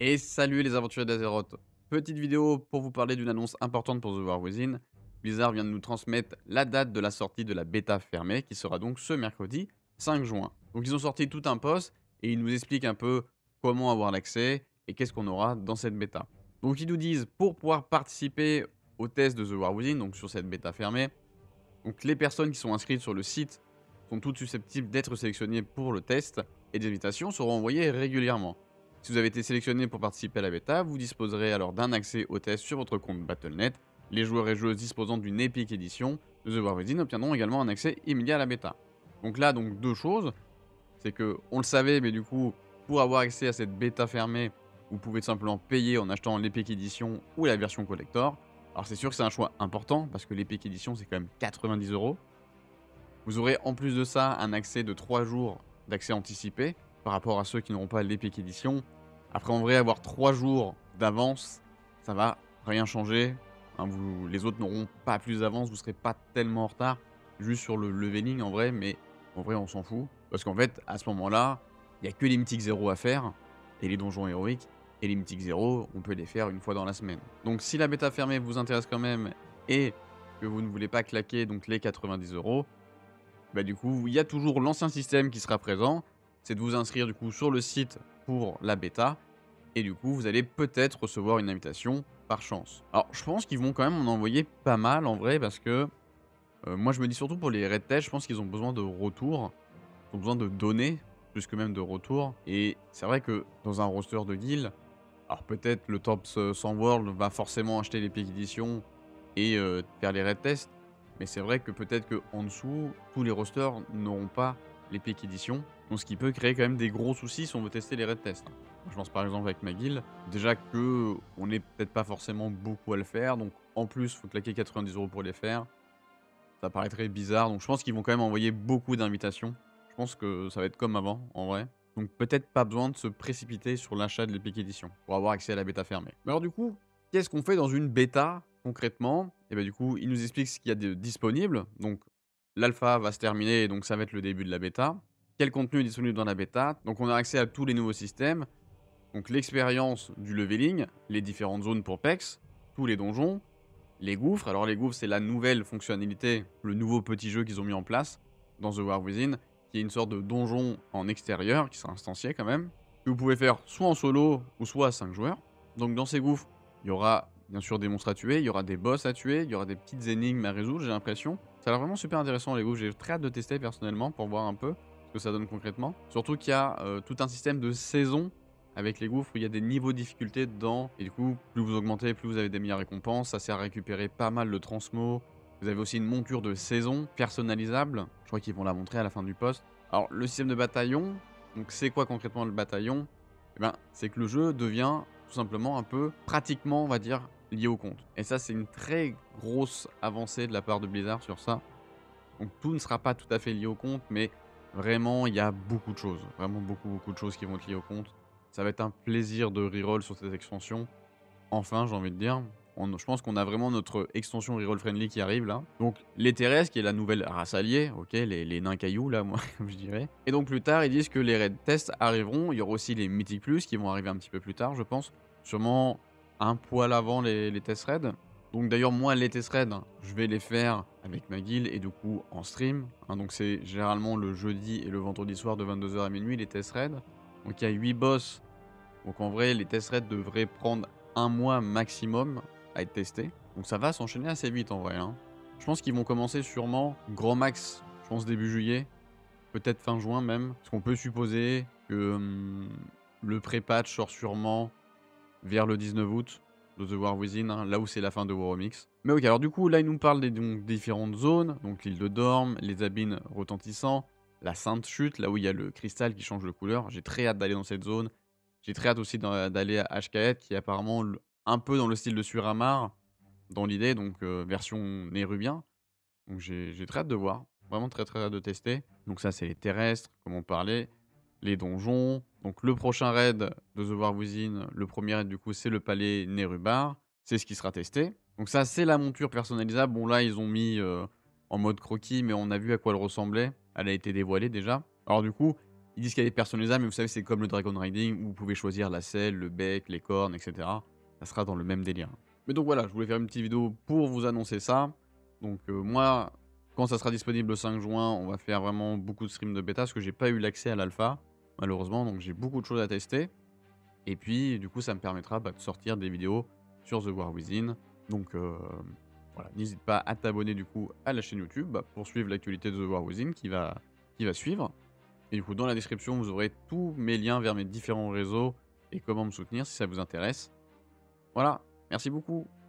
Et salut les aventuriers d'Azeroth. Petite vidéo pour vous parler d'une annonce importante pour The War Within. Blizzard vient de nous transmettre la date de la sortie de la bêta fermée qui sera donc ce mercredi 5 juin. Donc ils ont sorti tout un post et ils nous expliquent un peu comment avoir l'accès et qu'est-ce qu'on aura dans cette bêta. Donc ils nous disent pour pouvoir participer au test de The War Within, donc sur cette bêta fermée, donc les personnes qui sont inscrites sur le site sont toutes susceptibles d'être sélectionnées pour le test et des invitations seront envoyées régulièrement. Si vous avez été sélectionné pour participer à la bêta, vous disposerez alors d'un accès au test sur votre compte Battle.net. Les joueurs et joueuses disposant d'une Epic Edition de The War Within obtiendront également un accès immédiat à la bêta. Donc là, donc deux choses, c'est que on le savait, mais du coup, pour avoir accès à cette bêta fermée, vous pouvez tout simplement payer en achetant l'Epic Edition ou la version collector. Alors c'est sûr que c'est un choix important parce que l'Epic Edition c'est quand même 90 €. Vous aurez en plus de ça un accès de 3 jours d'accès anticipé par rapport à ceux qui n'auront pas l'Epic Edition. Après, en vrai, avoir 3 jours d'avance, ça va rien changer. Hein, les autres n'auront pas plus d'avance, vous serez pas tellement en retard. Juste sur le leveling en vrai, mais en vrai, on s'en fout. Parce qu'en fait, à ce moment-là, il n'y a que les mythiques 0 à faire et les donjons héroïques. Et les mythiques 0, on peut les faire une fois dans la semaine. Donc, si la bêta fermée vous intéresse quand même et que vous ne voulez pas claquer donc les 90 €, bah, du coup, il y a toujours l'ancien système qui sera présent. C'est de vous inscrire du coup sur le site pour la bêta. Et du coup, vous allez peut-être recevoir une invitation par chance. Alors, je pense qu'ils vont quand même en envoyer pas mal en vrai parce que moi, je me dis surtout pour les red test, je pense qu'ils ont besoin de retours. Ils ont besoin de données plus que même de retours. Et c'est vrai que dans un roster de guild, alors peut-être le top 100 world va forcément acheter les Peak Edition et faire les raid tests. Mais c'est vrai que peut-être qu'en dessous, tous les rosters n'auront pas les Peak Edition. Donc ce qui peut créer quand même des gros soucis si on veut tester les raid tests. Je pense par exemple avec ma guilde, déjà que on n'est peut-être pas forcément beaucoup à le faire. Donc en plus, il faut claquer 90 € pour les faire. Ça paraîtrait bizarre. Donc je pense qu'ils vont quand même envoyer beaucoup d'invitations. Je pense que ça va être comme avant, en vrai. Donc peut-être pas besoin de se précipiter sur l'achat de l'Epic Edition pour avoir accès à la bêta fermée. Mais alors du coup, qu'est-ce qu'on fait dans une bêta concrètement? Et bah du coup, il nous explique ce qu'il y a de disponible. Donc l'alpha va se terminer et donc ça va être le début de la bêta. Quel contenu est disponible dans la bêta? Donc on a accès à tous les nouveaux systèmes. Donc l'expérience du leveling, les différentes zones pour PEX, tous les donjons, les gouffres. Alors les gouffres, c'est la nouvelle fonctionnalité, le nouveau petit jeu qu'ils ont mis en place dans The War Within, qui est une sorte de donjon en extérieur, qui sera instancié quand même, que vous pouvez faire soit en solo ou soit à 5 joueurs. Donc dans ces gouffres, il y aura bien sûr des monstres à tuer, il y aura des boss à tuer, il y aura des petites énigmes à résoudre, j'ai l'impression. Ça a l'air vraiment super intéressant les gouffres, j'ai très hâte de tester personnellement pour voir un peu ce que ça donne concrètement. Surtout qu'il y a tout un système de saison avec les gouffres, il y a des niveaux de difficulté dedans. Et du coup, plus vous augmentez, plus vous avez des meilleures récompenses. Ça sert à récupérer pas mal de transmo. Vous avez aussi une monture de saison personnalisable. Je crois qu'ils vont la montrer à la fin du post. Alors, le système de bataillon. Donc, c'est quoi concrètement le bataillon? Eh ben, c'est que le jeu devient tout simplement un peu, pratiquement, on va dire, lié au compte. Et ça, c'est une très grosse avancée de la part de Blizzard sur ça. Donc, tout ne sera pas tout à fait lié au compte, mais vraiment, il y a beaucoup de choses. Vraiment beaucoup, beaucoup de choses qui vont être liées au compte. Ça va être un plaisir de reroll sur cette extension. Enfin, j'ai envie de dire. Je pense qu'on a vraiment notre extension reroll friendly qui arrive là. Donc, les terrestres, qui est la nouvelle race alliée, ok, les nains cailloux là, moi, comme je dirais. Et donc, plus tard, ils disent que les raid tests arriveront. Il y aura aussi les Mythic Plus qui vont arriver un petit peu plus tard, je pense. Sûrement un poil avant les tests raids. Donc, d'ailleurs, moi, les tests raids, je vais les faire avec ma guilde et du coup en stream. Hein, donc, c'est généralement le jeudi et le vendredi soir de 22 h à minuit, les tests raids. Donc, il y a 8 boss. Donc en vrai, les test raids devraient prendre un mois maximum à être testés. Donc ça va s'enchaîner assez vite en vrai, hein. Je pense qu'ils vont commencer sûrement grand max, je pense début juillet, peut-être fin juin même. Parce qu'on peut supposer que le pré-patch sort sûrement vers le 19 août de The War Within, hein, là où c'est la fin de Waromix. Mais ok, alors du coup, là, il nous parle des donc, différentes zones. Donc l'île de Dorme, les abîmes retentissants, la Sainte Chute, là où il y a le cristal qui change de couleur. J'ai très hâte d'aller dans cette zone. J'ai très hâte aussi d'aller à Ashkaet, qui est apparemment un peu dans le style de Suramar, dans l'idée, donc version nérubien. Donc j'ai très hâte de voir. Vraiment très très hâte de tester. Donc ça, c'est les terrestres, comme on parlait. Les donjons. Donc le prochain raid de The War Within, le premier raid du coup, c'est le palais Nerubar. C'est ce qui sera testé. Donc ça, c'est la monture personnalisable. Bon là, ils ont mis en mode croquis, mais on a vu à quoi elle ressemblait. Elle a été dévoilée déjà. Alors du coup, Ils disent qu'elle est personnalisable, mais vous savez, c'est comme le Dragon Riding où vous pouvez choisir la selle, le bec, les cornes, et cetera. Ça sera dans le même délire. Mais donc voilà, je voulais faire une petite vidéo pour vous annoncer ça. Donc moi, quand ça sera disponible le 5 juin, on va faire vraiment beaucoup de streams de bêta parce que j'ai pas eu l'accès à l'alpha, malheureusement, donc j'ai beaucoup de choses à tester. Et puis, du coup, ça me permettra de sortir des vidéos sur The War Within. Donc voilà, n'hésite pas à t'abonner du coup à la chaîne YouTube pour suivre l'actualité de The War Within qui va suivre. Et du coup, dans la description, vous aurez tous mes liens vers mes différents réseaux et comment me soutenir si ça vous intéresse. Voilà, merci beaucoup.